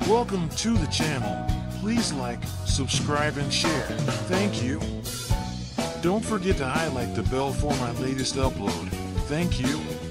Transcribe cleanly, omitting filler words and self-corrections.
Welcome to the channel. Please like, subscribe, and share. Thank you. Don't forget to highlight the bell for my latest upload. Thank you.